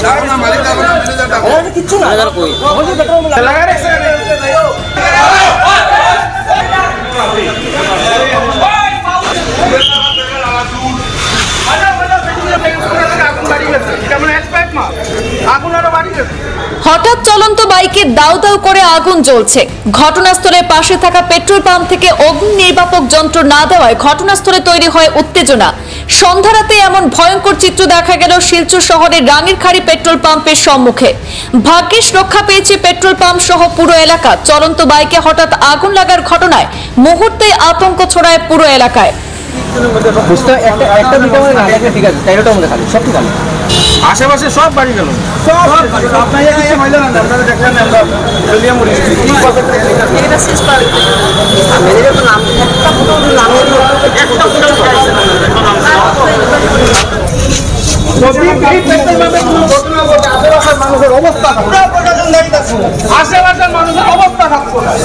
হঠাৎ চলন্ত বাইকে দাউ দাউ করে আগুন জ্বলছে। ঘটনাস্থলের পাশে থাকা পেট্রোল পাম্প থেকে অগ্নি নির্বাপক যন্ত্র না দেওয়ায় ঘটনাস্থলে তৈরি হয় উত্তেজনা। সন্ধ্যা রাতে এমন ভয়ঙ্কর চিত্র দেখা গেল শিলচর শহরের রাঙ্গিরখাড়ি পেট্রোল পাম্পের সম্মুখে। ভাগ্যিস রক্ষা পেয়েছে পেট্রোল পাম্প সহ পুরো এলাকা। চলন্ত বাইকে হঠাৎ আগুন লাগার ঘটনায় মুহূর্তে আতঙ্ক ছড়ায় পুরো এলাকায়। আশেপাশে সব বাড়ি গেল, আশেপাশের মানুষের অবস্থা থাকতো না।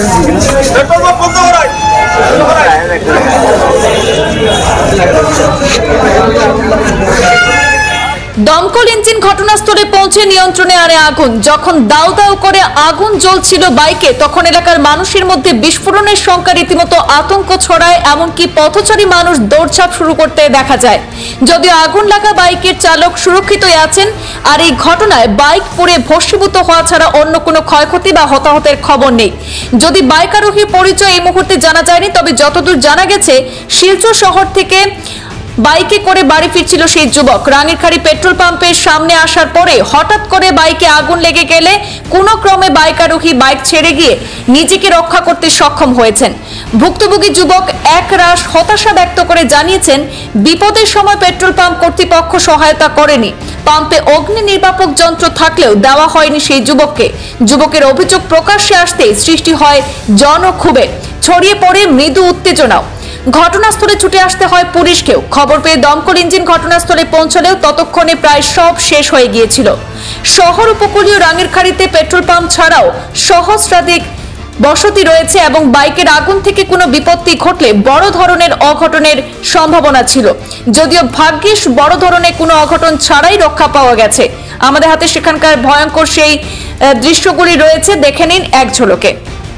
দমকল ইঞ্জিন ঘটনাস্থলে পৌঁছে নিয়ন্ত্রণে আনে আগুন। যখন দাউ দাউ করে আগুন জ্বলছিল বাইকে, তখন এলাকার মানুষের মধ্যে বিস্ফোরণের শঙ্কা রীতিমতো আতঙ্ক ছড়ায়। এমনকি পথচারী মানুষ দৌড়ঝাঁপ শুরু করতে দেখা যায়। যদিও আগুন লাগা বাইকের চালক সুরক্ষিতই আছেন। আর এই ঘটনায় বাইক পুড়ে ভস্মীভূত হওয়া ছাড়া অন্য কোনো ক্ষয়ক্ষতি বা হতাহতের খবর নেই। যদি বাইক আরোহীর পরিচয় এই মুহূর্তে জানা যায়নি, তবে যতদূর জানা গেছে শিলচর শহর থেকে বাইকে করে বাড়ি ফিরছিল সেই যুবক। রাঙ্গিরখাড়ি পেট্রোল পাম্পের সামনে আসার পরে হঠাৎ করে বাইকে আগুন লেগে গেলে কোনো ক্রমে বাইক আরোহী বাইক ছেড়ে গিয়ে নিজেকে রক্ষা করতে সক্ষম হয়েছেন। ভুক্তভোগী যুবক একরাশ হতাশা ব্যক্ত করে জানিয়েছেন, বিপদের সময় পেট্রোল পাম্প কর্তৃপক্ষ সহায়তা করেনি। পাম্পে অগ্নি নির্বাপক যন্ত্র থাকলেও দেওয়া হয়নি সেই যুবককে। যুবকের অভিযোগ প্রকাশ্যে আসতেই সৃষ্টি হয় জনক্ষোভে, ছড়িয়ে পড়ে মৃদু উত্তেজনাও। ঘটনাস্থলে ছুটে আসতে হয় পুলিশকেও। খবর পেয়ে দমকল ইঞ্জিন ঘটনাস্থলে পৌঁছলেও ততক্ষণে প্রায় সব শেষ হয়ে গিয়েছিল। শহর উপকূলীয় রাঙ্গিরখাড়িতে পেট্রোল পাম্প ছাড়াও সহস্রাধিক বসতি রয়েছে এবং বাইকের আগুন থেকে কোনো বিপত্তি ঘটলে বড় ধরনের অঘটনের সম্ভাবনা ছিল। যদিও ভাগ্যিস বড় ধরনের কোনো অঘটন ছাড়াই রক্ষা পাওয়া গেছে। আমাদের হাতে সেখানকার ভয়ঙ্কর সেই দৃশ্যগুলি রয়েছে, দেখে নিন এক ঝলকে।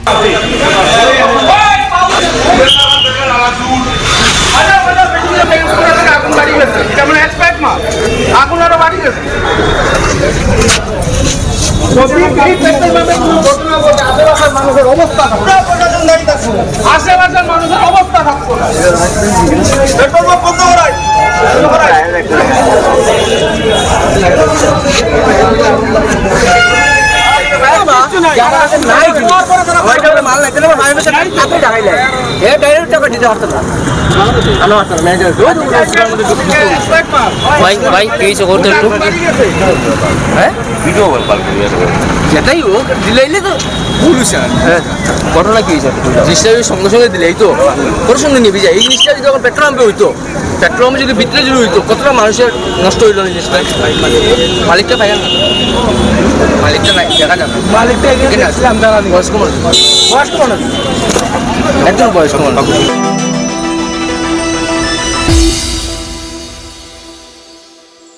আগুন আরো বাড়ি গেছে। মানুষের অবস্থা আশেপাশের মানুষের অবস্থা থাকতো না। যেটাই হোক দিলে তো ঘটনা কি জিনিসটা সঙ্গে সঙ্গে দিলে এই তো তোর সঙ্গে নিবি যায়। এই জিনিসটা যদি যখন পেট্রোল পাম্পে হইতো, পেট্রোল পাম্পে যদি ভিতরে যদি হইতো, কতটা মানুষের নষ্ট হইল জিনিসটা। মালিকটা পাই না, মালিকটা নাই, দেখা যাবে মালিকটা বয়স্ক মানুষ, বয়স্ক মানুষ একজন বয়স্ক মানুষ।